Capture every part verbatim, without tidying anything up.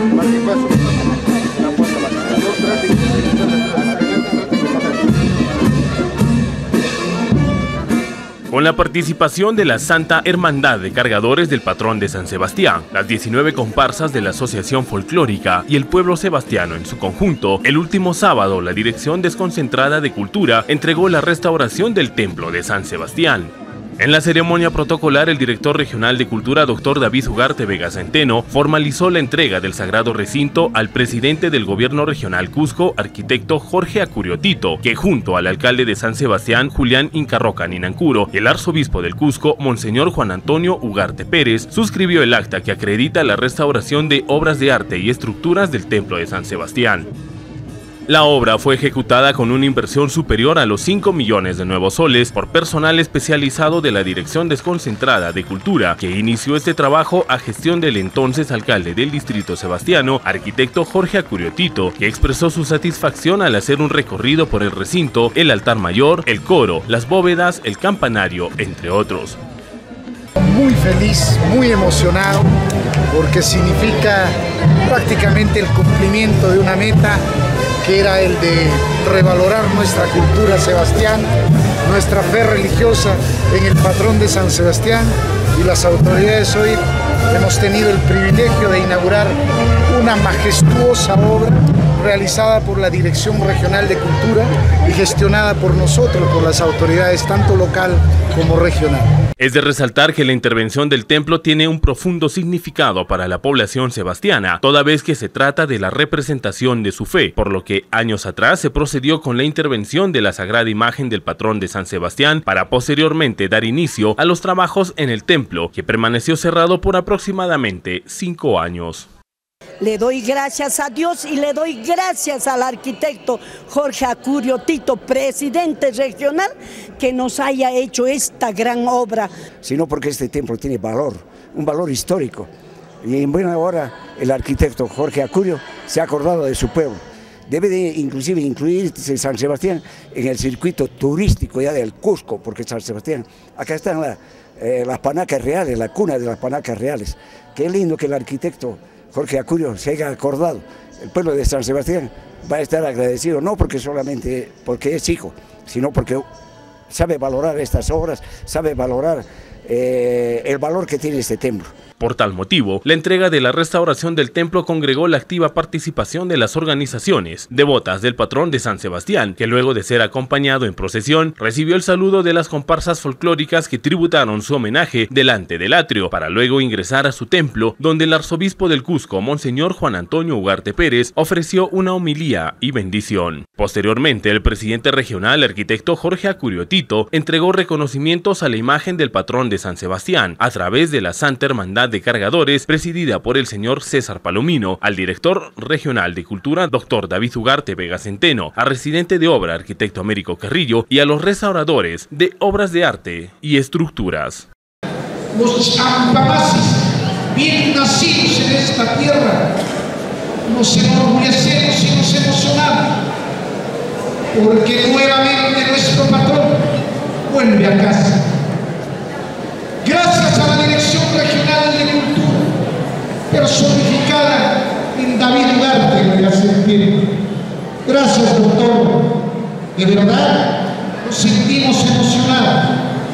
Con la participación de la Santa Hermandad de Cargadores del Patrón de San Sebastián, las diecinueve comparsas de la Asociación Folclórica y el pueblo sebastiano en su conjunto, el último sábado la Dirección Desconcentrada de Cultura entregó la restauración del Templo de San Sebastián. En la ceremonia protocolar, el director regional de Cultura, doctor David Ugarte Vega Centeno, formalizó la entrega del sagrado recinto al presidente del Gobierno Regional Cusco, arquitecto Jorge Acuriotito, que junto al alcalde de San Sebastián, Julián Incarroca Ninancuro, y el arzobispo del Cusco, Monseñor Juan Antonio Ugarte Pérez, suscribió el acta que acredita la restauración de obras de arte y estructuras del Templo de San Sebastián. La obra fue ejecutada con una inversión superior a los cinco millones de nuevos soles por personal especializado de la Dirección Desconcentrada de Cultura, que inició este trabajo a gestión del entonces alcalde del distrito sebastiano, arquitecto Jorge Acuriotito, que expresó su satisfacción al hacer un recorrido por el recinto, el altar mayor, el coro, las bóvedas, el campanario, entre otros. Muy feliz, muy emocionado, porque significa prácticamente el cumplimiento de una meta que era el de revalorar nuestra cultura sebastiana, nuestra fe religiosa en el patrón de San Sebastián, y las autoridades hoy hemos tenido el privilegio de inaugurar una majestuosa obra realizada por la Dirección Regional de Cultura y gestionada por nosotros, por las autoridades tanto local como regional. Es de resaltar que la intervención del templo tiene un profundo significado para la población sebastiana, toda vez que se trata de la representación de su fe, por lo que años atrás se procedió con la intervención de la sagrada imagen del patrón de San Sebastián para posteriormente dar inicio a los trabajos en el templo, que permaneció cerrado por aproximadamente cinco años. Le doy gracias a Dios y le doy gracias al arquitecto Jorge Acuriotito, presidente regional, que nos haya hecho esta gran obra. Sino porque este templo tiene valor, un valor histórico. Y en buena hora el arquitecto Jorge Acurio se ha acordado de su pueblo. Debe de inclusive incluirse San Sebastián en el circuito turístico ya del Cusco, porque San Sebastián, acá están la, eh, las panacas reales, la cuna de las panacas reales. Qué lindo que el arquitecto Jorge Acurio se haya acordado. El pueblo de San Sebastián va a estar agradecido, no porque solamente porque es hijo, sino porque sabe valorar estas obras, sabe valorar eh, el valor que tiene este templo. Por tal motivo, la entrega de la restauración del templo congregó la activa participación de las organizaciones devotas del patrón de San Sebastián, que luego de ser acompañado en procesión, recibió el saludo de las comparsas folclóricas que tributaron su homenaje delante del atrio, para luego ingresar a su templo, donde el arzobispo del Cusco, Monseñor Juan Antonio Ugarte Pérez, ofreció una homilía y bendición. Posteriormente, el presidente regional, arquitecto Jorge Acuriotito, entregó reconocimientos a la imagen del patrón de San Sebastián, a través de la Santa Hermandad de Cargadores, presidida por el señor César Palomino, al director regional de Cultura, doctor David Ugarte Vega Centeno, al residente de obra, arquitecto Américo Carrillo, y a los restauradores de obras de arte y estructuras. Los ampamasis, bien nacidos en esta tierra, nos enorgullecemos y nos emocionamos, porque nuevamente nuestro patrón vuelve a casa. Gracias a la Dirección Regional de Cultura, personificada en David Ugarte Vega Centeno. Gracias, doctor. De verdad, nos sentimos emocionados.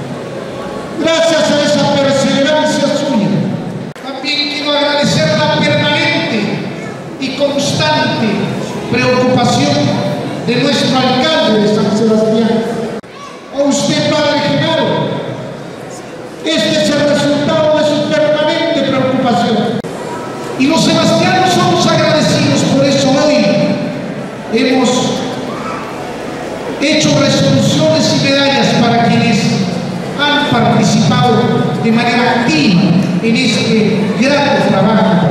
Gracias a esa perseverancia suya. También quiero agradecer la permanente y constante preocupación de nuestro alcalde de San Sebastián. A usted, padre Genaro, este es el resultado de su permanente preocupación. Y los sebastianos somos agradecidos, por eso hoy hemos hecho resoluciones y medallas para quienes han participado de manera activa en este gran trabajo.